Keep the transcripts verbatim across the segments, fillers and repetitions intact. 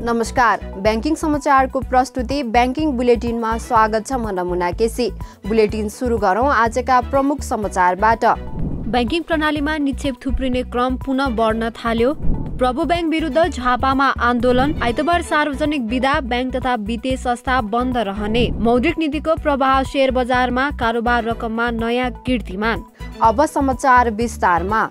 नमस्कार, बैंकिङ समाचारको प्रस्तुति बैंकिङ बुलेटिनमा स्वागत छ। म नमुना केसी। बुलेटिन सुरु गरौं आजका प्रमुख समाचारबाट। बैंकिङ प्रणालीमा निक्षेप थुप्रिने क्रम पुनः बढ्न थाल्यो। प्रभु बैंक विरुद्ध झापामा आन्दोलन। आइतबार सार्वजनिक विदा, बैंक तथा वित्तीय संस्था बन्द रहने। मौद्रिक नीतिको प्रभाव शेयर बजारमा, कारोबार रकममा नयाँ कीर्तिमान। अब समाचार विस्तारमा।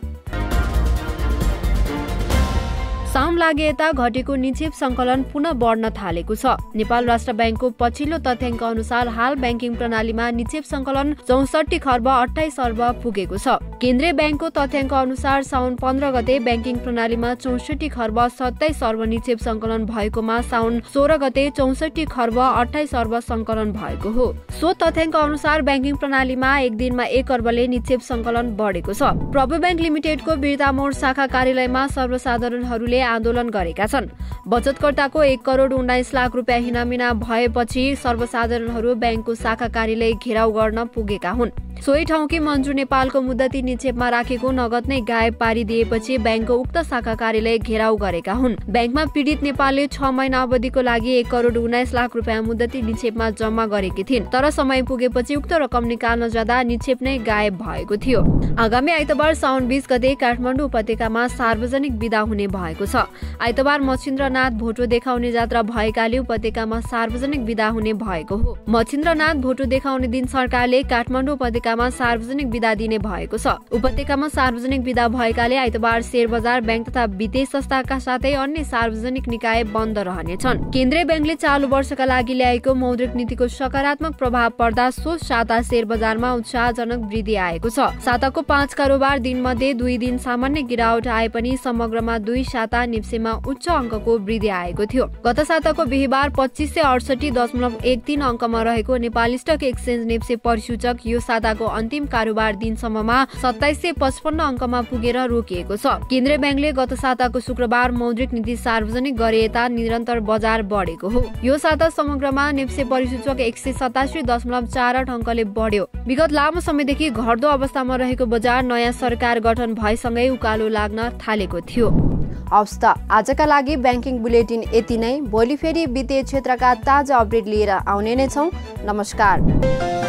साउन लागे यता घटेको निक्षेप संकलन पुनः बढ्न थालेको छ। नेपाल राष्ट्र बैंकको पछिल्लो तथ्याङ्क अनुसार हाल बैंकिङ प्रणालीमा निक्षेप संकलन चौसठी खर्ब अठाइस अर्ब पुगेको छ। केन्द्रीय बैंकको तथ्याङ्क अनुसार साउन पन्ध्र गते बैंकिङ प्रणालीमा चौसठी खर्ब सत्ताइस अर्ब निक्षेप संकलन भएकोमा साउन सोह्र गते चौसठी खर्ब अठाइस अर्ब संकलन भएको हो। सो तथ्याङ्क अनुसार बैंकिङ प्रणालीमा एक दिनमा एक अर्बले निक्षेप संकलन बढेको छ। प्रभु बैंक लिमिटेडको बिर्तामोड शाखा कार्यालयमा सर्वसाधारणहरूले आन्दोलन गरेका छन्। बचतकर्ताको एक करोड उन्नाइस लाख रुपियाँ हिनामिना भएपछि सर्वसाधारणहरू बैंकको शाखा कार्यालय घेराउ गर्न पुगेका हुन्। सोही ठाउँकी मन्जु नेपालको मुद्दती निक्षेपमा राखेको नगद नै गायब पारिदिएपछि बैंकको उक्त शाखा कार्यालय घेराउ गरेका हुन्। बैंकमा पीडित नेपालले छ महिना अवधिको लागि एक करोड उन्नाइस लाख रुपियाँ मुद्दती निक्षेपमा जम्मा गरेकी थिइन्, तर समय पुगेपछि उक्त रकम निकाल्न जाँदा निक्षेप नै गायब भएको थियो। आगामी आइतबार साउन बीस गते काठमाडौँ उपत्यकामा सार्वजनिक विदा हुने भएको छ। आइतबार मच्छिन्द्रनाथ भोटो देखाउने जात्रा भएकाले उपत्यकामा सार्वजनिक विदा हुने भएको हो। मच्छिन्द्रनाथ भोटो देखाउने दिन सरकारले काठमाडौँ उपत्यकामा सार्वजनिक विदा दिने भएको छ। उपत्यकामा सार्वजनिक विदा भएकाले आइतबार शेयर बजार, बैंक तथा वित्तीय संस्थाका साथै अन्य सार्वजनिक निकाय बन्द रहनेछन्। केन्द्रीय बैंकले चालु वर्षका लागि ल्याएको मौद्रिक नीतिको सकारात्मक प्रभाव पर्दा सो साता शेयर बजारमा उत्साहजनक वृद्धि आएको छ। साताको पाँच कारोबार दिनमध्ये दुई दिन सामान्य गिरावट आए पनि समग्रमा दुई साता निप्सेमा उच्च अङ्कको वृद्धि आएको थियो। गत साताको बिहिबार पच्चिस सय अडसठी दशमलव एक तीन अङ्कमा रहेको नेपाल स्टक एक्सचेन्ज निप्से परिसूचक यो साताको अन्तिम कारोबार दिनसम्ममा सत्ताइस सय पचपन्न अङ्कमा पुगेर रोकिएको छ। केन्द्रीय बैंकले गत साताको शुक्रबार मौद्रिक नीति सार्वजनिक गरे यता निरन्तर बजार बढेको हो। यो साता समग्रमा निप्से परिसूचक एक सय सतासी दशमलव चार आठ अङ्कले बढ्यो। विगत लामो समयदेखि घट्दो अवस्थामा रहेको बजार नयाँ सरकार गठन भएसँगै उकालो लाग्न थालेको थियो। हवस् त, आजका लागि बैंकिङ बुलेटिन यति नै। भोलि फेरि वित्तीय क्षेत्रका ताजा अपडेट लिएर आउने नै छौँ। नमस्कार।